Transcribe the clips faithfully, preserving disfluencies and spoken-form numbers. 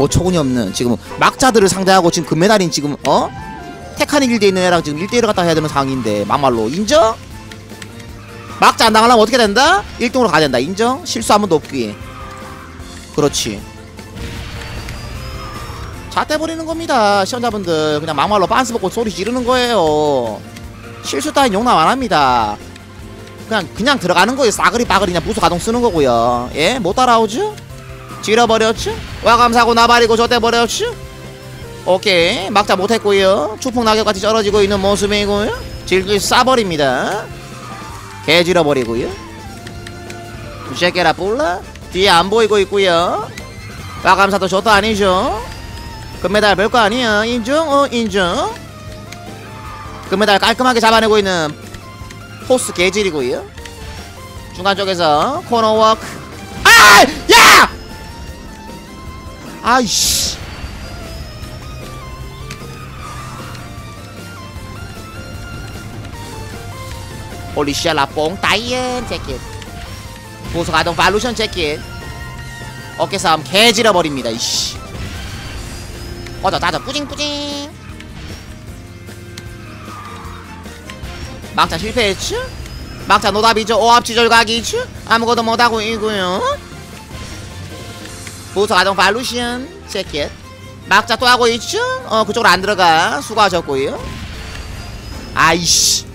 어처구니 없는 지금 막자들을 상대하고 지금 금메달인 지금 어? 테카닉 일대에 있는 애랑 지금 일 대일을 갖다 해야 되는 상황인데 막말로 인정? 막자 안 당하려면 어떻게 된다? 일 등으로 가야 된다 인정? 실수 한 번도 없기. 그렇지. 잣대 버리는 겁니다 시청자분들. 그냥 막말로 빤스 벗고 소리 지르는 거예요. 실수 따윈 용납 안 합니다. 그냥 그냥 들어가는 거예요. 싸그리 빠그리 그냥 부수 가동 쓰는 거고요. 예? 못 따라오죠? 지려버렸죠? 와감사고 나발이고 저때 버렸죠? 오케이 막자 못했고요. 추풍 낙엽같이 쩔어지고 있는 모습이고요. 질질 싸버립니다. 개 지려버리고요. 쉐케라 뿔라 뒤에 안 보이고 있고요. 와감사도 저도 아니죠. 금메달 별거 아니야. 인정? 어 인정. 금메달 깔끔하게 잡아내고 있는 포스 개질이고요. 중간 쪽에서 코너워크. 아! 야! 아이씨. 홀리샤라 뽕 따이엔 재킷. 보석 아동 발루션 재킷. 어깨 싸움 개질러버립니다 이씨. 꺼져 따져 뿌징뿌징. 막자 실패했죠? 막자 노답이죠. 오합지졸 각이죠? 아무것도 못하고 있고요. 보석 아동 발루션 재킷. 막자 또 하고 있죠? 어 그쪽으로 안 들어가. 수고하셨고요. 아이씨.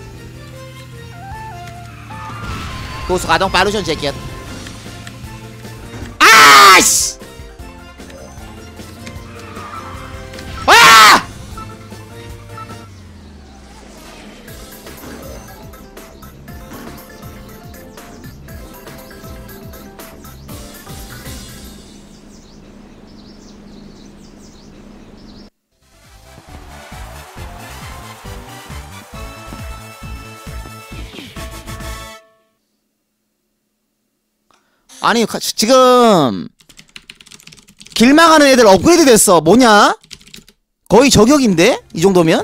보석 아동 발루션 재킷. 아이씨. 와! 아니 지금 길 막하는 애들 업그레이드 됐어. 뭐냐? 거의 저격인데? 이 정도면?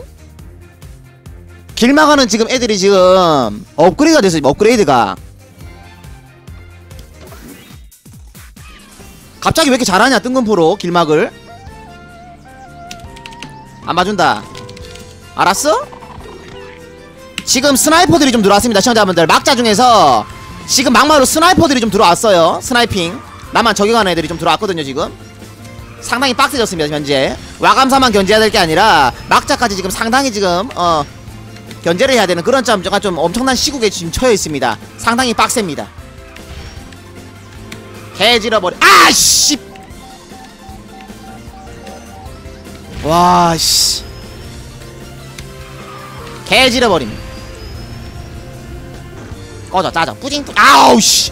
길 막하는 지금 애들이 지금 업그레이드가 됐어. 업그레이드가 갑자기 왜 이렇게 잘하냐 뜬금포로 길막을. 안 봐준다. 알았어? 지금 스나이퍼들이 좀 들어왔습니다 시청자분들. 막자 중에서 지금 막마로 스나이퍼들이 좀 들어왔어요. 스나이핑 나만 저격하는 애들이 좀 들어왔거든요. 지금 상당히 빡세졌습니다 현재. 와감사만 견제해야 될 게 아니라 막자까지 지금 상당히 지금 어 견제를 해야 되는 그런 점 제가 좀 엄청난 시국에 지금 처해 있습니다. 상당히 빡셉니다. 개질러버리. 아씨. 와씨. 개질러버립니다. 꺼져 짜져 뿌징뿌. 아우씨.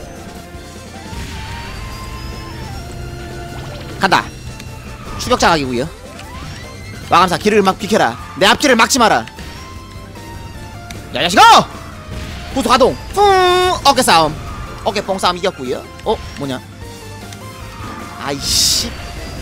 간다. 추격자 각이구요. 와감사 길을 막 비켜라. 내 앞길을 막지 마라. 야야시고! 부수 가동. 뿡! 어깨 싸움. 어깨 뽕 싸움 이겼구요. 어? 뭐냐? 아이씨.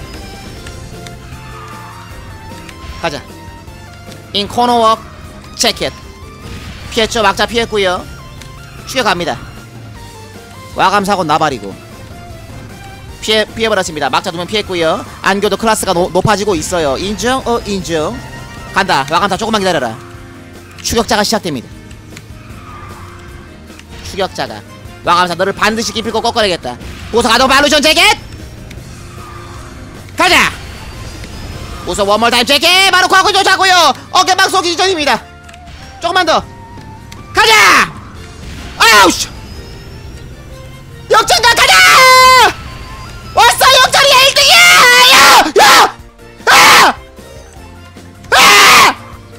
가자. 인 코너워크 재킷. 피했죠. 막자 피했구요. 추격합니다. 와감사고 나발이고 피해, 피해버렸습니다. 막자 두명 피했고요. 안교도 클래스가 노, 높아지고 있어요. 인정? 어 인정. 간다. 와감사 조금만 기다려라. 추격자가 시작됩니다. 추격자가 와감사 너를 반드시 기필코 꺾어내겠다. 보석 아동 발루션 재킷. 가자. 보석 원몰 타임 재킷. 바로 과거 조차고요. 어깨막 쏘기 전입니다. 조금만 더. 가자. 아우씨. 역전각 가자. 왔어. 역전이야. 일 등이야. 야! 야! 아! 아!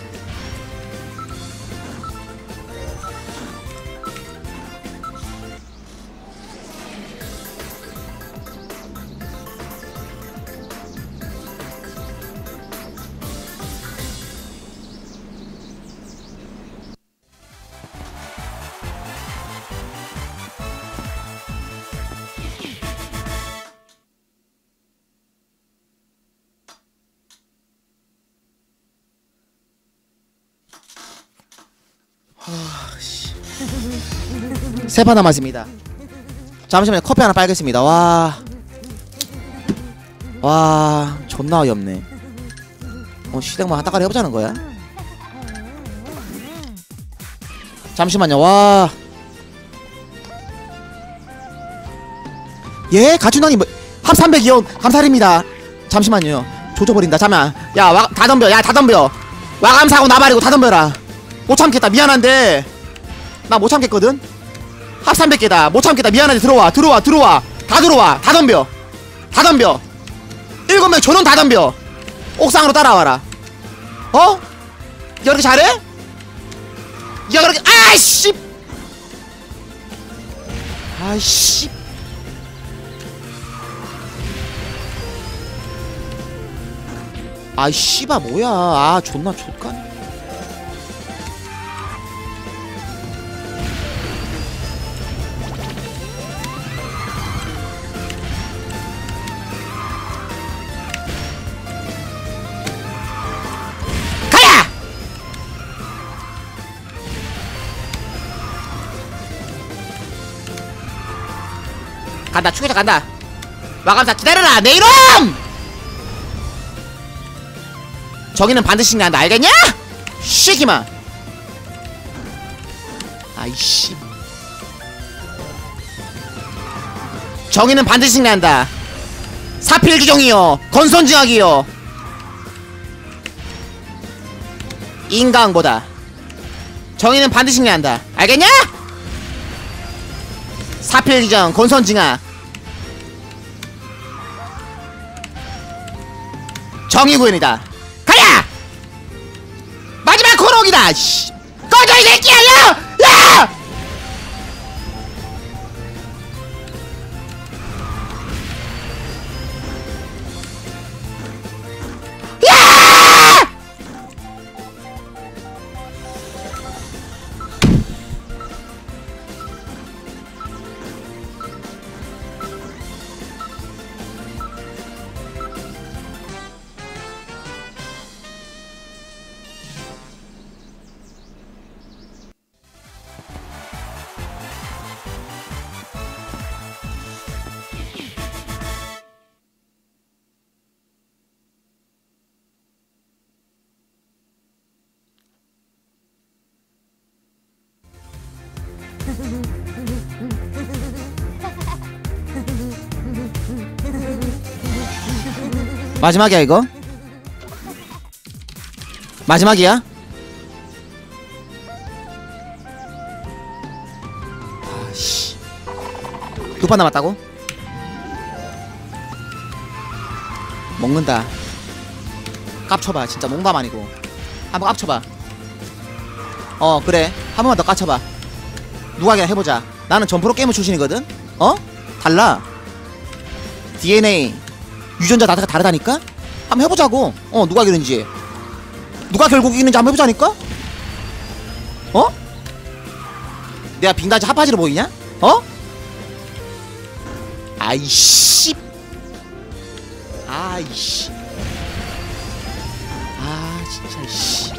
세 판 남았습니다. 잠시만요. 커피 하나 빨겠습니다. 와. 와 존나 어이없네. 어 시댁만 한따까리 해보자는 거야? 잠시만요. 와. 예 가춘왕님 뭐, 합 삼백이요 감사드립니다. 잠시만요. 조져버린다. 잠깐 야 와 다 덤벼. 야 다 덤벼. 와감사하고 나발이고 다 덤벼라. 못 참겠다. 미안한데 나 못 참겠거든. 합 삼백 개다. 못 참겠다. 미안한데 들어와 들어와 들어와 다 들어와 다 덤벼 다 덤벼. 일곱 명 전원 다 덤벼. 옥상으로 따라와라. 어? 야 그렇게 잘해? 야 그렇게 아이씨 아이씨 아이 씨바 뭐야. 아 존나 족간. 가야! 간다. 추격자 간다. 마감사 기다려라 내 이름! 저기는 반드시 난다. 알겠냐? 쉬기마. 아이씨. 정의는 반드시 승리한다. 사필규정이요 건선징악이요 인강보다 정의는 반드시 승리한다. 알겠냐? 사필규정 건선징악 정의구현이다. 가야! 마지막 코너기다. 씨. 꺼져 이 새끼야. 야! 야! 야! 마지막이야 이거? 마지막이야? 아씨 두 판 남았다고? 먹는다. 깝쳐봐. 진짜 농담 아니고 한번 깝쳐봐. 어 그래 한 번만 더 깝쳐봐. 누가 그냥 해보자. 나는 전 프로게이머 출신이거든? 어? 달라. 디엔에이 유전자 다 다르다니까? 한번 해보자고. 어 누가 이기는지 누가 결국 이기는지 한번 해보자니까? 어? 내가 빙다지 핫바지로 보이냐? 어? 아이씨 아이씨 아 진짜 씨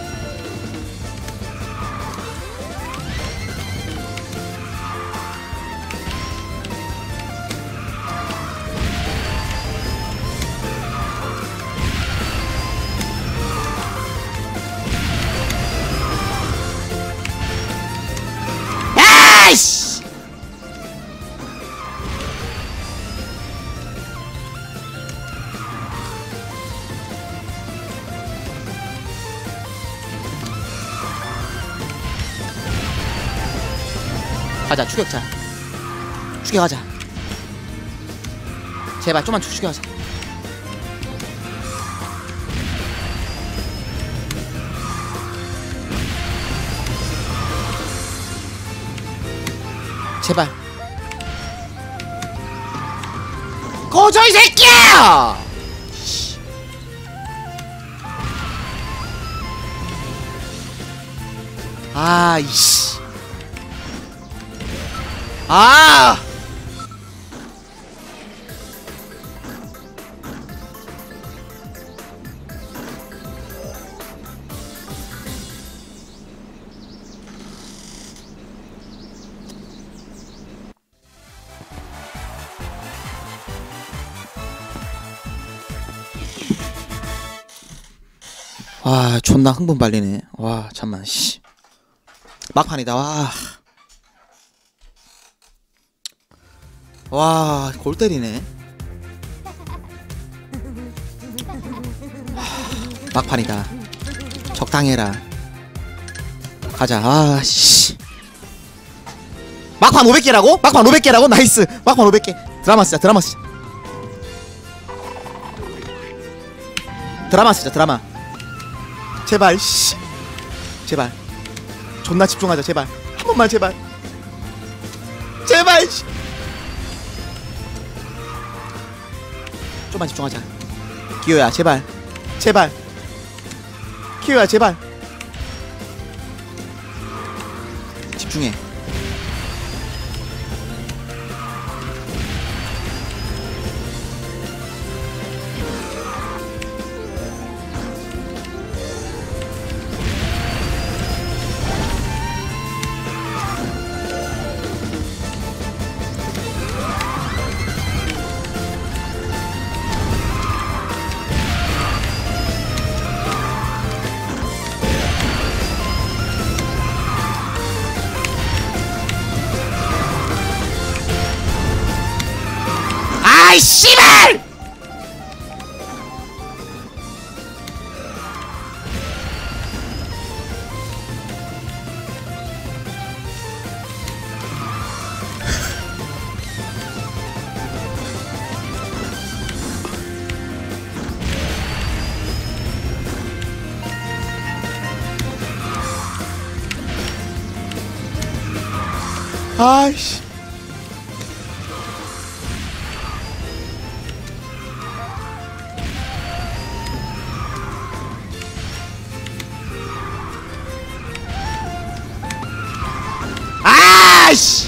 아이씨 가자 추격자 추격하자. 제발 좀만 추격하자. 제발 꺼져 이 새끼야. 아이씨 아 와 존나 흥분 발리네. 와 잠만 씨. 막판이다. 와. 와, 골 때리네. 막판이다. 적당해라. 가자. 아, 씨. 막판 오백 개라고? 막판 오백 개라고? 나이스. 막판 오백 개. 드라마 쓰자. 드라마 쓰자. 드라마 쓰자. 드라마. 제발 씨. 제발. 존나 집중하자. 제발. 한 번만 제발. 제발 씨. 좀만 집중하자. 기호야 제발. 제발. 기호야 제발. 집중해. 아이 씨발! 아이씨. 아이씨.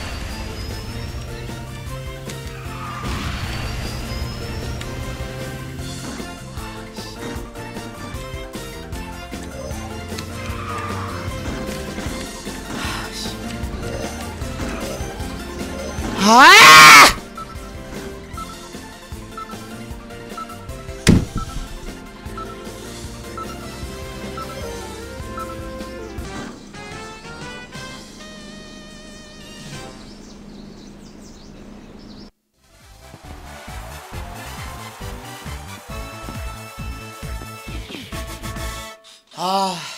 아! 아.